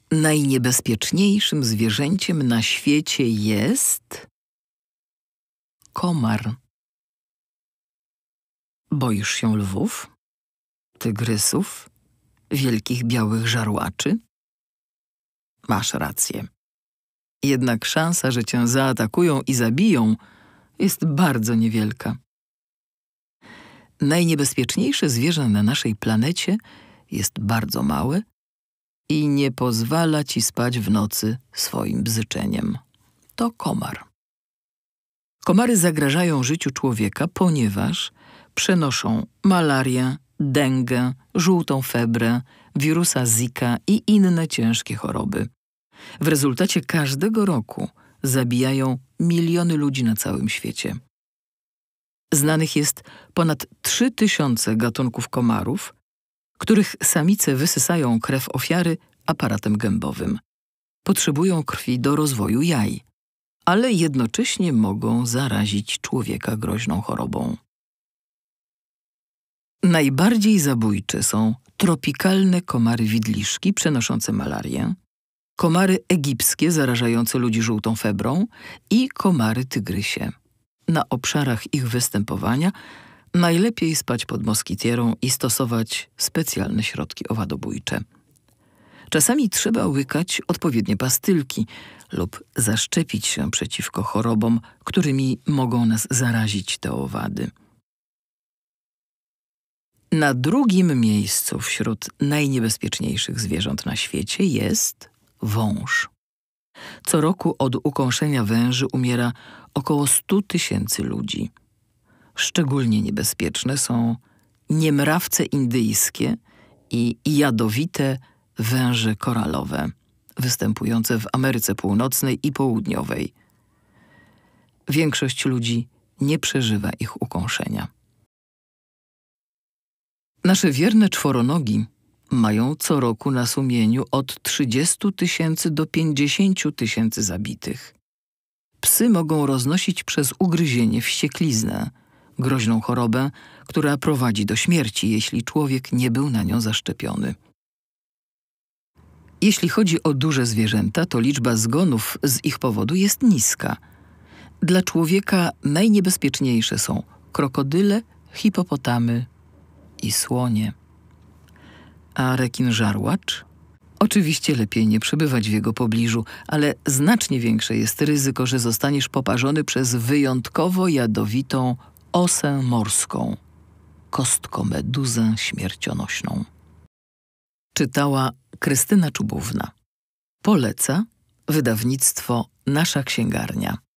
Najniebezpieczniejszym zwierzęciem na świecie jest komar. Boisz się lwów, tygrysów, wielkich białych żarłaczy? Masz rację. Jednak szansa, że cię zaatakują i zabiją, jest bardzo niewielka. Najniebezpieczniejsze zwierzę na naszej planecie jest bardzo małe i nie pozwala ci spać w nocy swoim bzyczeniem. To komar. Komary zagrażają życiu człowieka, ponieważ przenoszą malarię, dengę, żółtą febrę, wirusa Zika i inne ciężkie choroby. W rezultacie każdego roku zabijają miliony ludzi na całym świecie. Znanych jest ponad 3000 gatunków komarów, których samice wysysają krew ofiary aparatem gębowym. Potrzebują krwi do rozwoju jaj, ale jednocześnie mogą zarazić człowieka groźną chorobą. Najbardziej zabójcze są tropikalne komary widliszki przenoszące malarię, komary egipskie zarażające ludzi żółtą febrą i komary tygrysie. Na obszarach ich występowania najlepiej spać pod moskitierą i stosować specjalne środki owadobójcze. Czasami trzeba łykać odpowiednie pastylki lub zaszczepić się przeciwko chorobom, którymi mogą nas zarazić te owady. Na drugim miejscu wśród najniebezpieczniejszych zwierząt na świecie jest wąż. Co roku od ukąszenia węży umiera około 100 000 ludzi. Szczególnie niebezpieczne są niemrawce indyjskie i jadowite węże koralowe, występujące w Ameryce Północnej i Południowej. Większość ludzi nie przeżywa ich ukąszenia. Nasze wierne czworonogi mają co roku na sumieniu od 30 000 do 50 000 zabitych. Psy mogą roznosić przez ugryzienie wściekliznę, groźną chorobę, która prowadzi do śmierci, jeśli człowiek nie był na nią zaszczepiony. Jeśli chodzi o duże zwierzęta, to liczba zgonów z ich powodu jest niska. Dla człowieka najniebezpieczniejsze są krokodyle, hipopotamy i słonie. A rekin żarłacz? Oczywiście lepiej nie przebywać w jego pobliżu, ale znacznie większe jest ryzyko, że zostaniesz poparzony przez wyjątkowo jadowitą osę morską, kostkomeduzę śmiercionośną. Czytała Krystyna Czubówna. Poleca wydawnictwo Nasza Księgarnia.